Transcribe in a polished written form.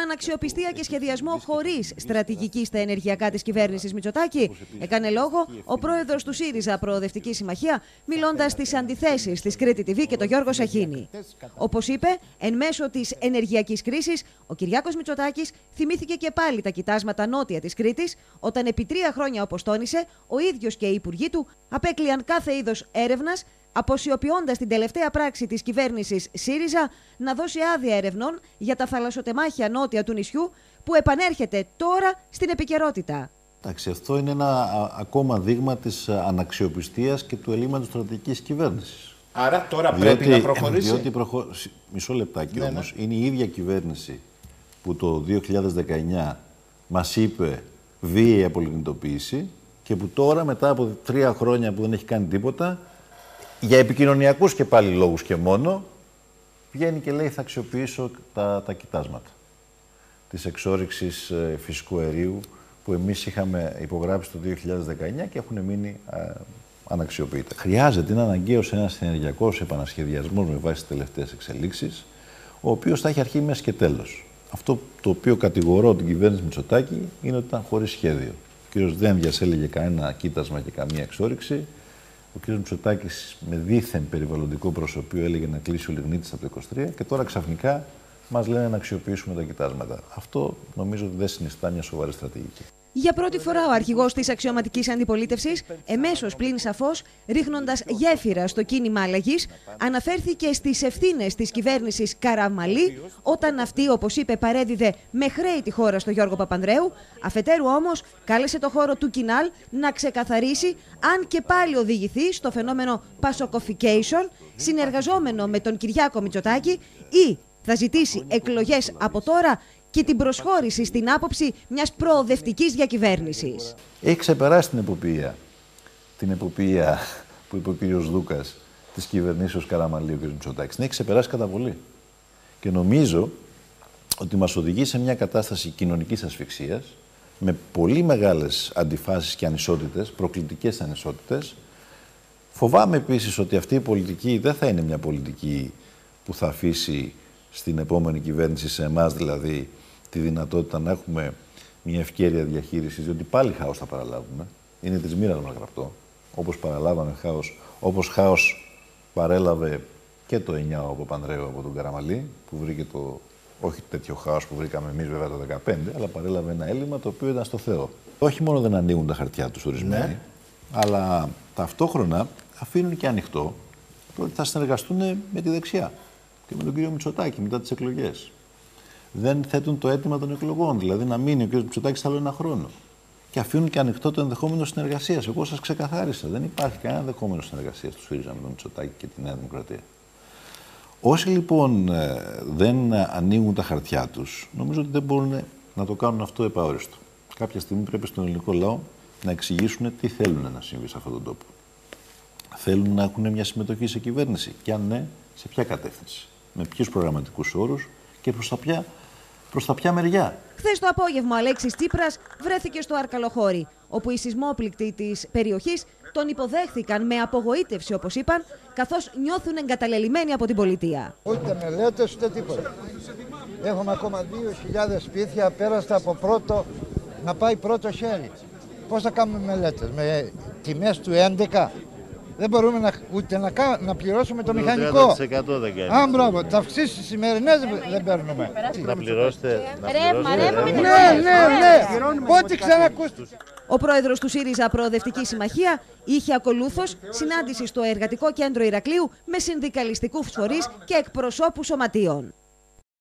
αναξιοπιστία και σχεδιασμό χωρίς στρατηγική στα ενεργειακά της κυβέρνησης Μητσοτάκη, έκανε λόγο ο πρόεδρος του ΣΥΡΙΖΑ Προοδευτική Συμμαχία, μιλώντας στις αντιθέσεις της Κρήτη TV και τον Γιώργο Σαχίνη. Όπως είπε, εν μέσω της ενεργειακής κρίσης, ο Κυριάκος Μητσοτάκης θυμήθηκε και πάλι τα κοιτάσματα νότια της Κρήτης, όταν επί 3 χρόνια, όπως τόνισε, ο ίδιος και οι υπουργοί του απέκλειαν κάθε είδος έρευνας, αποσιωπιώντας την τελευταία πράξη της κυβέρνησης ΣΥΡΙΖΑ να δώσει άδεια ερευνών για τα θαλασσοτεμάχια νότια του νησιού, που επανέρχεται τώρα στην επικαιρότητα. Εντάξει, αυτό είναι ένα ακόμα δείγμα της αναξιοπιστίας και του ελλείμματος στρατηγικής κυβέρνησης. Άρα τώρα πρέπει να προχωρήσει. Μισό λεπτάκι όμως, είναι η ίδια κυβέρνηση που το 2019 μας είπε βίαιη απολιγνητοποίηση και που τώρα, μετά από 3 χρόνια που δεν έχει κάνει τίποτα, για επικοινωνιακούς και πάλι λόγους και μόνο, βγαίνει και λέει θα αξιοποιήσω τα κοιτάσματα της εξόρυξης φυσικού αερίου που εμείς είχαμε υπογράψει το 2019 και έχουν μείνει αναξιοποιητά. Χρειάζεται, είναι αναγκαίος ένας ενεργειακός επανασχεδιασμός με βάση τις τελευταίες εξελίξεις, ο οποίος θα έχει αρχή, μέση και τέλος. Αυτό το οποίο κατηγορώ την κυβέρνηση Μητσοτάκη είναι ότι ήταν χωρίς σχέδιο. Ο κ. Δένδιας έλεγε κανένα κοίτασμα και καμία εξόρυξη. Ο κ. Μητσοτάκης με δίθεν περιβαλλοντικό προσωπείο έλεγε να κλείσει ο λιγνίτης από το 2023 και τώρα ξαφνικά μας λένε να αξιοποιήσουμε τα κοιτάσματα. Αυτό νομίζω ότι δεν συνιστά μια σοβαρή στρατηγική. Για πρώτη φορά ο αρχηγός της αξιωματικής αντιπολίτευσης, εμέσως πλην σαφώς, ρίχνοντας γέφυρα στο κίνημα αλλαγής, αναφέρθηκε στις ευθύνες της κυβέρνησης Καραμαλή, όταν αυτή, όπως είπε, παρέδιδε με χρέη τη χώρα στο Γιώργο Παπανδρέου. Αφετέρου όμως, κάλεσε το χώρο του Κινάλ να ξεκαθαρίσει αν και πάλι οδηγηθεί στο φαινόμενο πασοκοφικέισον, συνεργαζόμενο με τον Κυριάκο Μητσοτάκη, ή θα ζητήσει εκλογές από τώρα και την προσχώρηση στην άποψη μιας προοδευτικής διακυβέρνησης. Έχει ξεπεράσει την εποπία που είπε ο κ. Δούκας της κυβερνήσεως Καραμαλή, ο κ. Μητσοτάκης. Την έχει ξεπεράσει κατά πολύ. Και νομίζω ότι μας οδηγεί σε μια κατάσταση κοινωνικής ασφυξίας με πολύ μεγάλες αντιφάσεις και ανισότητες, προκλητικές ανισότητες. Φοβάμαι επίσης ότι αυτή η πολιτική δεν θα είναι μια πολιτική που θα αφήσει στην επόμενη κυβέρνηση, σε εμάς δηλαδή, τη δυνατότητα να έχουμε μια ευκαιρία διαχείρισης, διότι πάλι χάος θα παραλάβουμε. Είναι της μοίρας μας γραπτό. Όπως παραλάβαμε χάος, όπως χάος παρέλαβε και το 9 ο Παπανδρέου από τον Καραμαλή, που βρήκε το, όχι τέτοιο χάος που βρήκαμε εμείς βέβαια το 2015, αλλά παρέλαβε ένα έλλειμμα το οποίο ήταν στο Θεό. Όχι μόνο δεν ανοίγουν τα χαρτιά τους ορισμένοι, αλλά ταυτόχρονα αφήνουν και ανοιχτό ότι θα συνεργαστούν με τη δεξιά και με τον κύριο Μητσοτάκη μετά τις εκλογές. Δεν θέτουν το αίτημα των εκλογών, δηλαδή να μείνει ο κύριος Μητσοτάκης άλλο 1 χρόνο. Και αφήνουν και ανοιχτό το ενδεχόμενο συνεργασίας. Εγώ σας ξεκαθάρισα, δεν υπάρχει κανένα ενδεχόμενο συνεργασίας του ΣΥΡΙΖΑ με τον Μητσοτάκη και τη Νέα Δημοκρατία. Όσοι λοιπόν δεν ανοίγουν τα χαρτιά τους, νομίζω ότι δεν μπορούν να το κάνουν αυτό επαόριστο. Κάποια στιγμή πρέπει στον ελληνικό λαό να εξηγήσουν τι θέλουν να συμβεί σε αυτόν τον τόπο. Θέλουν να έχουν μια συμμετοχή σε κυβέρνηση και αν ναι, σε ποια κατεύθυνση, με ποιους προγραμματικούς όρους και προς τα ποια μεριά. Χθες το απόγευμα ο Αλέξης Τσίπρας βρέθηκε στο Αρκαλοχώρι, όπου οι σεισμόπληκτοι της περιοχής τον υποδέχθηκαν με απογοήτευση, όπως είπαν, καθώς νιώθουν εγκαταλελειμμένοι από την πολιτεία. Ούτε μελέτες, ούτε τίποτα. Έχουμε ακόμα 2.000 σπίτια, πέραστα από να πάει πρώτο χέρι. Πώς θα κάνουμε μελέτες, με τιμές του 11. Δεν μπορούμε ούτε να πληρώσουμε το μηχανικό. 30% δεν κάνει. Α, μπράβο, τα αυξήσεις σημερινές δεν παίρνουμε. Να πληρώσετε. Ναι. Πότε ξανακούστε. Ο πρόεδρος του ΣΥΡΙΖΑ Προοδευτική Συμμαχία είχε ακολούθως συνάντηση στο Εργατικό Κέντρο Ηρακλείου με συνδικαλιστικούς φορείς και εκπροσώπους σωματείων.